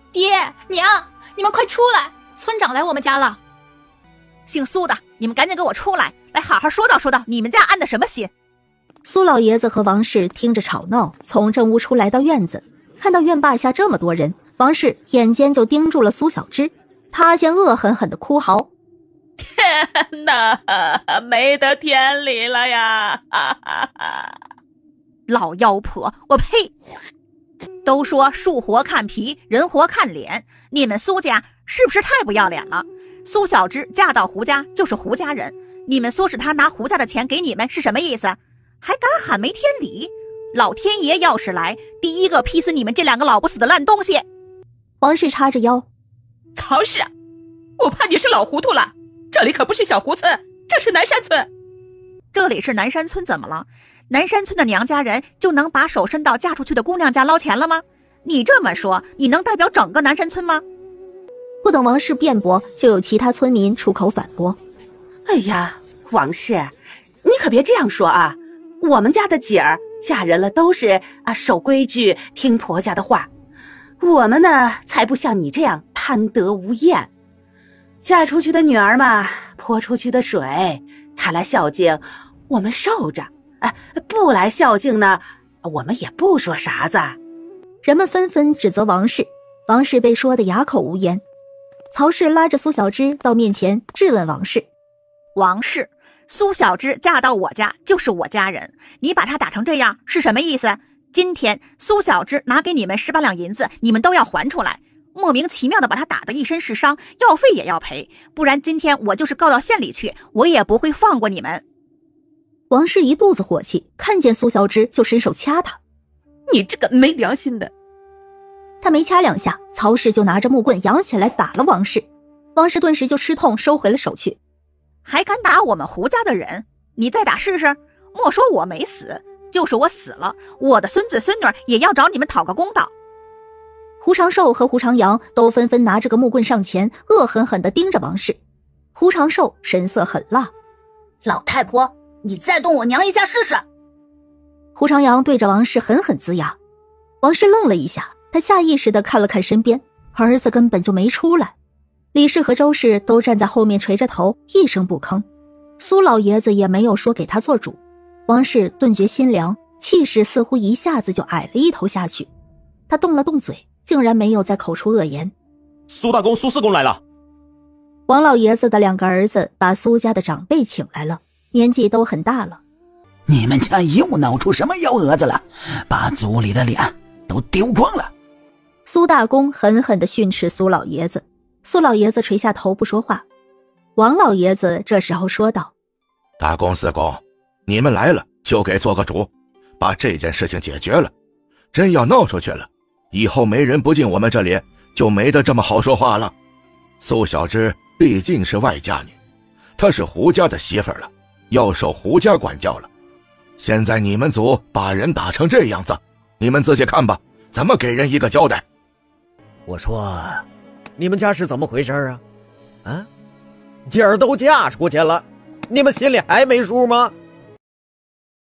爹娘，你们快出来，村长来我们家了。 姓苏的，你们赶紧给我出来，来好好说道说道你们家安的什么心。 苏老爷子和王氏听着吵闹，从正屋出来到院子，看到院坝下这么多人，王氏眼尖就盯住了苏小芝，他先恶狠狠地哭嚎： 天哪，没得天理了呀！老妖婆，我呸！都说树活看皮，人活看脸，你们苏家是不是太不要脸了？苏小芝嫁到胡家就是胡家人，你们说是她拿胡家的钱给你们是什么意思？还敢喊没天理？老天爷要是来，第一个劈死你们这两个老不死的烂东西！ 王氏叉着腰： 曹氏，我怕你是老糊涂了，这里可不是小胡村，这是南山村。 这里是南山村怎么了？南山村的娘家人就能把手伸到嫁出去的姑娘家捞钱了吗？你这么说，你能代表整个南山村吗？ 不等王氏辩驳，就有其他村民出口反驳： 哎呀，王氏，你可别这样说啊！我们家的姐儿嫁人了都是守规矩，听婆家的话。我们呢，才不像你这样贪得无厌。嫁出去的女儿嘛，泼出去的水，她来孝敬，我们受着；不来孝敬呢，我们也不说啥子。 人们纷纷指责王氏，王氏被说得哑口无言。曹氏拉着苏小芝到面前质问王氏： 王氏，苏小芝嫁到我家就是我家人，你把她打成这样是什么意思？今天苏小芝拿给你们18两银子，你们都要还出来，莫名其妙的把她打得一身是伤，药费也要赔，不然今天我就是告到县里去，我也不会放过你们。 王氏一肚子火气，看见苏小芝就伸手掐她： 你这个没良心的！ 他没掐两下，曹氏就拿着木棍扬起来打了王氏，王氏顿时就吃痛，收回了手去。 还敢打我们胡家的人？你再打试试！莫说我没死，就是我死了，我的孙子孙女也要找你们讨个公道。 胡长寿和胡长阳都纷纷拿着个木棍上前，恶狠狠地盯着王氏。胡长寿神色狠辣： 老太婆，你再动我娘一下试试！ 胡长阳对着王氏狠狠龇牙。王氏愣了一下，他下意识地看了看身边，儿子根本就没出来。李氏和周氏都站在后面垂着头，一声不吭。苏老爷子也没有说给他做主。王氏顿觉心凉，气势似乎一下子就矮了一头下去。他动了动嘴，竟然没有再口出恶言。 苏大公、苏四公来了。 王老爷子的2个儿子把苏家的长辈请来了，年纪都很大了。 你们家又闹出什么幺蛾子了？把族里的脸都丢光了！ 苏大公狠狠地训斥苏老爷子。苏老爷子垂下头不说话。王老爷子这时候说道： 大公四公，你们来了就给做个主，把这件事情解决了。真要闹出去了，以后没人不进我们这里，就没得这么好说话了。苏小芝毕竟是外嫁女，她是胡家的媳妇儿了，要受胡家管教了。现在你们族把人打成这样子，你们自己看吧，怎么给人一个交代？ 我说你们家是怎么回事啊？姐儿都嫁出去了，你们心里还没数吗？